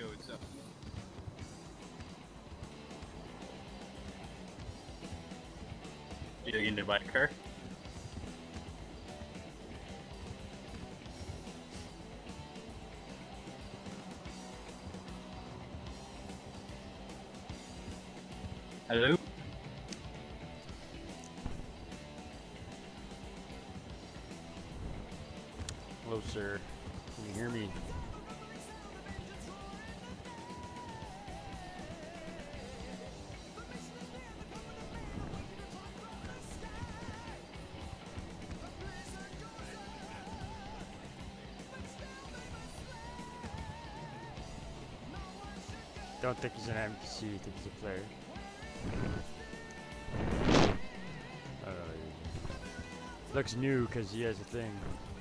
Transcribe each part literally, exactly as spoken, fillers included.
Yo, what's up? You looking to buy a car? Hello? Hello, sir. Can you hear me? Don't think he's an N P C, think he's a player. Uh, looks new because he has a thing.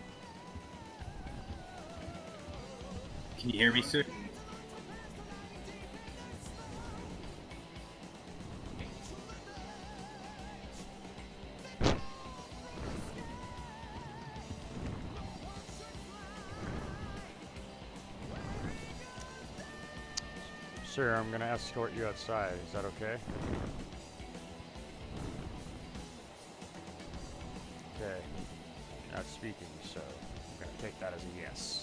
Can you hear me, sir? Sir, I'm gonna escort you outside. Is that okay? Okay. Not speaking, so I'm gonna take that as a yes.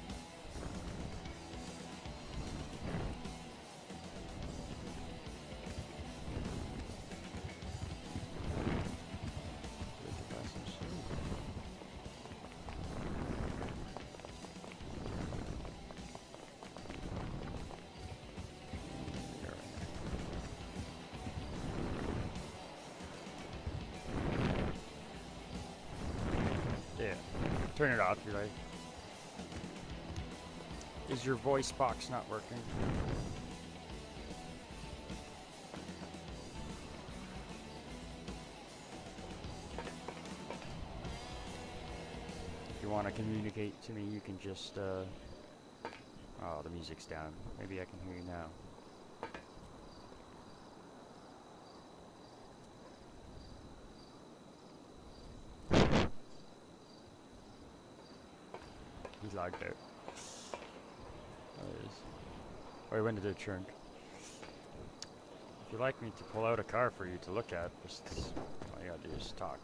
Yeah. Turn it off, you like. Is your voice box not working? If you want to communicate to me, you can just, uh... oh, the music's down. Maybe I can hear you now. He's logged out. Oh, is. Wait, when did it turn? If you'd like me to pull out a car for you to look at, just all you gotta do is talk.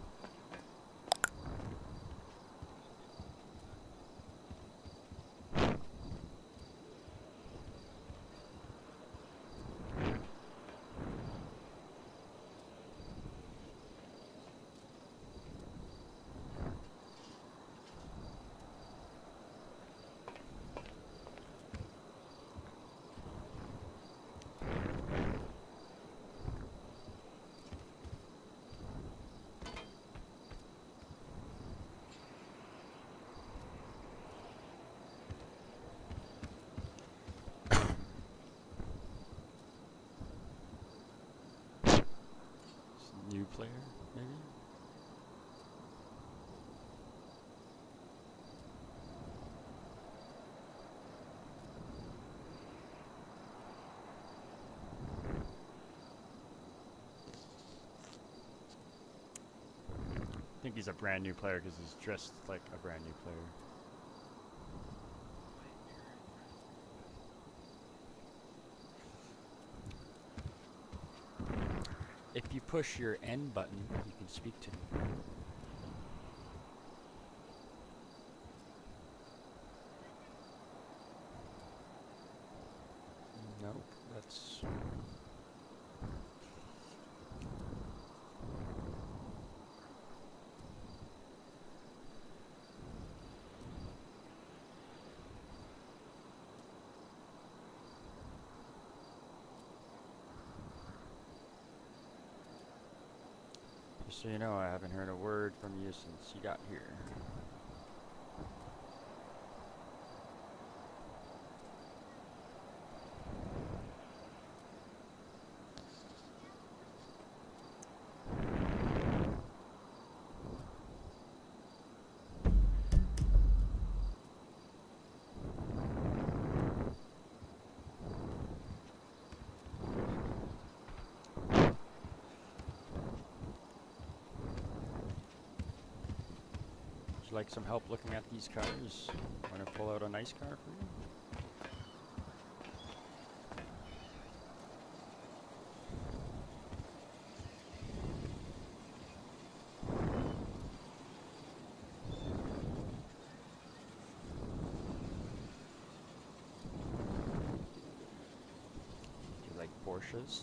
New player, maybe? I think he's a brand new player because he's dressed like a brand new player. If you push your N button, you can speak to me. Nope, that's... Just so you know, I haven't heard a word from you since you got here. Would you like some help looking at these cars? Want to pull out a nice car for you? Porsches.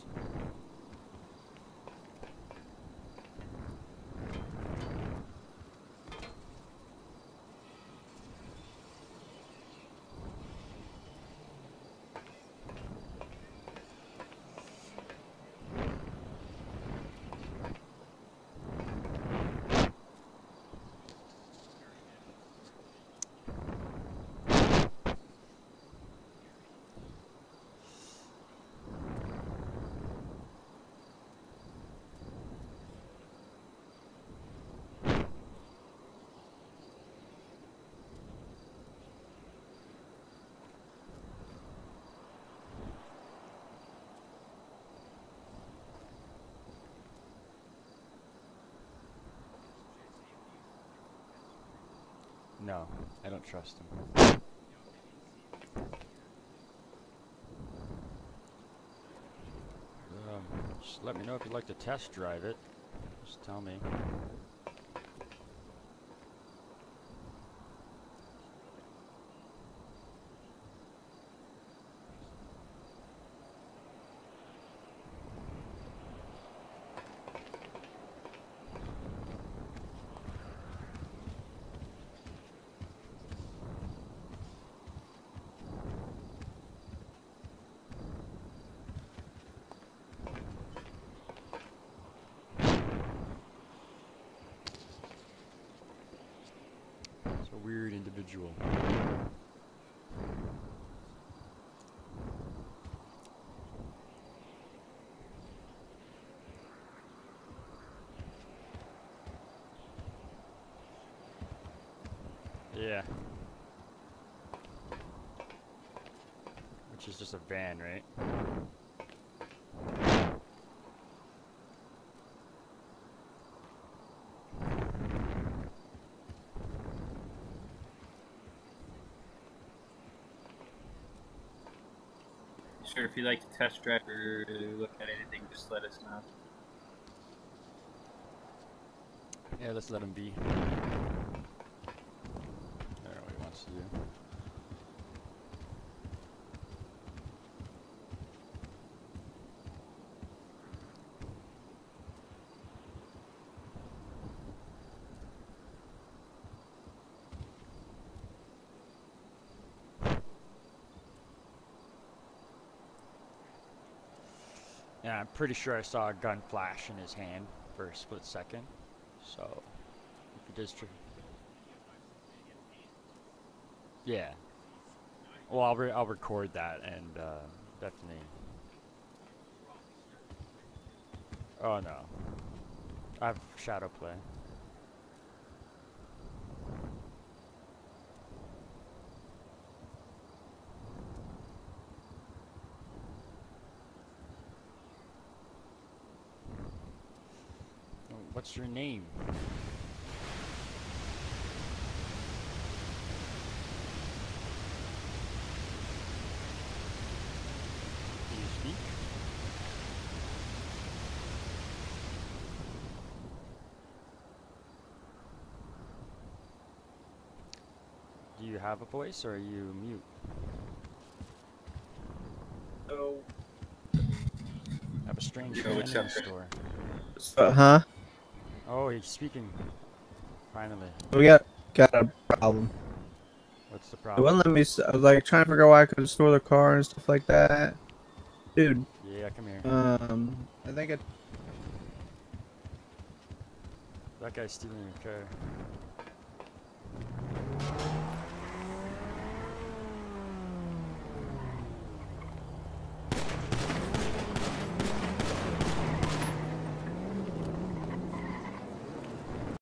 No, I don't trust him. Um, just let me know if you'd like to test drive it. Just tell me. A weird individual. Yeah. Which is just a van, right? Sure, if you'd like to test drive or look at anything, just let us know. Yeah, let's let him be. I don't know what he wants to do. Yeah, I'm pretty sure I saw a gun flash in his hand for a split second. So, if he does tr- yeah. Well, I'll, re I'll record that and uh, definitely. Oh no. I have shadow play. What's your name? Can you speak? Do you have a voice or are you mute? Oh. I have a strange Yo, man what's in up, the Chris? store. Uh, huh? Oh, he's speaking. Finally. We got got a problem. What's the It problem? wouldn't let me. s- I was like trying to figure out why I could store the car and stuff like that. Dude, Yeah, come here. um, I think it. That guy's stealing your car.